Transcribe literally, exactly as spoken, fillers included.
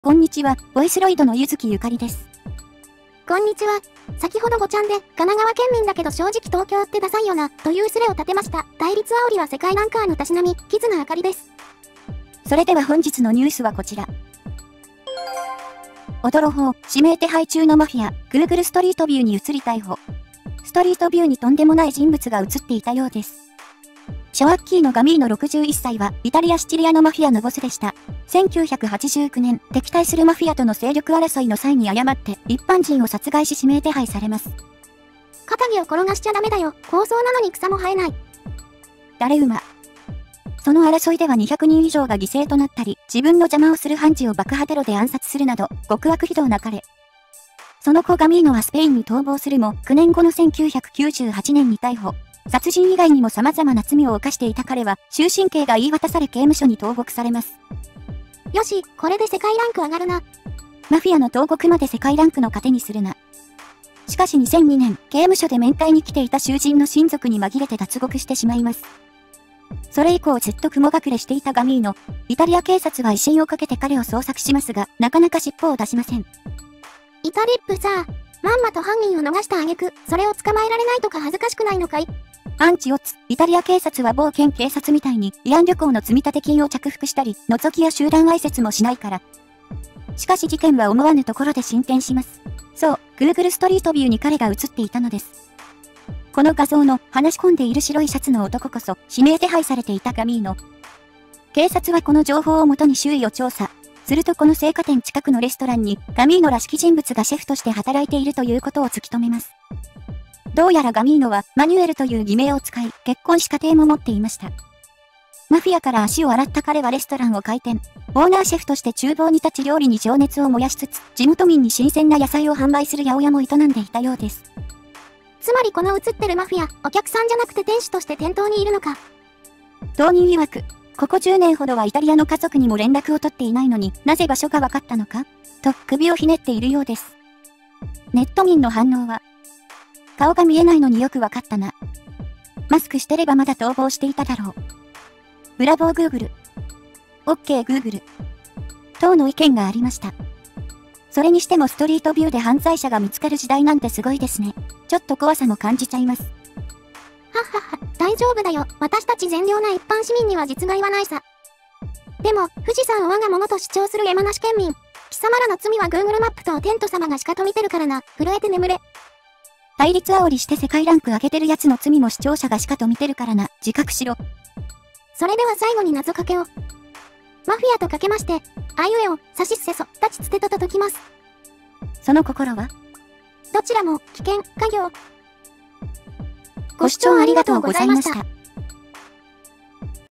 こんにちは、ボイスロイドのゆずきゆかりです。 こんにちは。先ほどごちゃんで、神奈川県民だけど正直東京ってダサいよな、というスレを立てました。対立煽りは世界ランカーのたしなみ、キズナあかりです。 それでは本日のニュースはこちら。驚報、指名手配中のマフィア、Google ストリートビューに移り逮捕。ストリートビューにとんでもない人物が映っていたようです。シャワッキーのガミーノろくじゅういっさいは、イタリア・シチリアのマフィアのボスでした。せんきゅうひゃくはちじゅうきゅうねん、敵対するマフィアとの勢力争いの際に誤って、一般人を殺害し指名手配されます。 肩着を転がしちゃダメだよ。高層なのに草も生えない。 誰馬。その争いではにひゃくにん以上が犠牲となったり、自分の邪魔をする判事を爆破テロで暗殺するなど、極悪非道な彼。その子ガミーノはスペインに逃亡するも、きゅうねんごのせんきゅうひゃくきゅうじゅうはちねんに逮捕。殺人以外にも様々な罪を犯していた彼は、終身刑が言い渡され刑務所に投獄されます。 よし、これで世界ランク上がるな。 マフィアの投獄まで世界ランクの糧にするな。しかしにせんにねん、刑務所で面会に来ていた囚人の親族に紛れて脱獄してしまいます。それ以降ずっと雲隠れしていたガミーノ。イタリア警察は威信をかけて彼を捜索しますが、なかなか尻尾を出しません。 イタリップさ、まんまと犯人を逃した挙句、それを捕まえられないとか恥ずかしくないのかい？ アンチオツ、イタリア警察は某県警察みたいに慰安旅行の積立金を着服したり、覗きや集団挨拶もしないから。しかし事件は思わぬところで進展します。そう、Google ストリートビューに彼が映っていたのです。この画像の話し込んでいる白いシャツの男こそ指名手配されていたガミーノ。警察はこの情報をもとに周囲を調査。するとこの青果店近くのレストランにガミーノらしき人物がシェフとして働いているということを突き止めます。どうやらガミーノはマニュエルという偽名を使い結婚し家庭も持っていました。マフィアから足を洗った彼はレストランを開店。オーナーシェフとして厨房に立ち料理に情熱を燃やしつつ、地元民に新鮮な野菜を販売する八百屋も営んでいたようです。 つまりこの映ってるマフィア、お客さんじゃなくて店主として店頭にいるのか。 当人曰く、ここじゅうねんほどはイタリアの家族にも連絡を取っていないのになぜ場所が分かったのかと首をひねっているようです。ネット民の反応は、顔が見えないのによくわかったな。マスクしてればまだ逃亡していただろう。ブラボー Google。OK Google。等の意見がありました。それにしてもストリートビューで犯罪者が見つかる時代なんてすごいですね。ちょっと怖さも感じちゃいます。 はっはっは、大丈夫だよ。私たち善良な一般市民には実害はないさ。でも、富士山を我が物と主張する山梨県民。貴様らの罪は Google マップとテント様がしかと見てるからな。震えて眠れ。 対立煽りして世界ランク上げてるやつの罪も視聴者がしかと見てるからな。自覚しろ。 それでは最後に謎かけを。マフィアとかけまして、あいうえお、さしすせそ、たちつてとと解きます。 その心は？ どちらも危険、家業。 ご視聴ありがとうございました。